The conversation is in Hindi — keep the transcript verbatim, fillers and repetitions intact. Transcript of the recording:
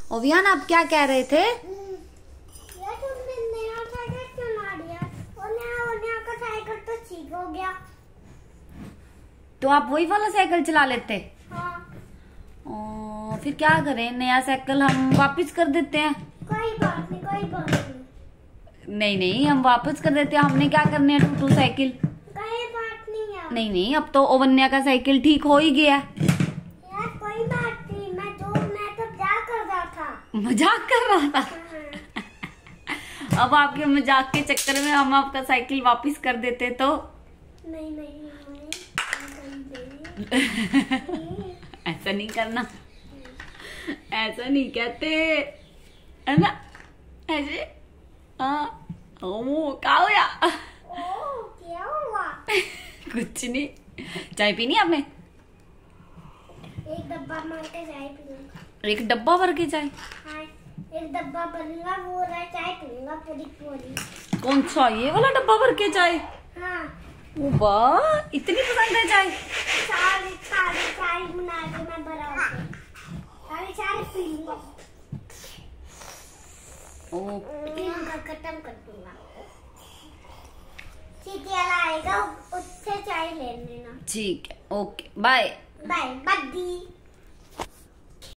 ओवियान आप क्या कह रहे थे? यार तुमने नया साइकिल क्यों ला दिया? और नया और नया का साइकिल तो ठीक हो गया। तो आप वही वाला साइकिल चला लेते? हाँ। ओ, फिर क्या करें, नया साइकिल हम वापस कर देते हैं। कोई बात नहीं, कोई बात नहीं। नहीं नहीं, हम वापस कर देते हैं। हमने क्या करने हैं टूटू साइकिल। कोई बात नहीं यार। नहीं नहीं, अब तो ओवन्या का साइकिल ठीक हो ही गया। यार कोई बात नहीं, मैं जो मैं तो मजाक कर रहा था। मजाक कर रहा था। अब आपके मजाक के चक्कर में हम आपका साइकिल वापस कर देते तो? नहीं नहीं, ऐसा नहीं करना, ऐसा नहीं कहते है ना, ऐसे। हाँ, ओ क्या हुआ? ओ क्या हुआ? कुछ नहीं। चाय पीनी आपने? एक डब्बा मार के चाय पीऊंगा। एक डब्बा भर के चाय? हाँ, एक डब्बा भरूंगा, वो रहा चाय पीऊंगा पूरी पूरी। कौन सा, ये वाला डब्बा भर के चाय? हाँ। ओ वाह, इतनी पसंद है चाय? सारी सारी चाय बना के मैं भरा सारी चाय पीऊंगा। ओ पीऊंगा, खत्म कर दूंगा। ठीक है, आएगा उससे चाय ले लेना। ठीक है, ओके, बाय बाय बद्दी।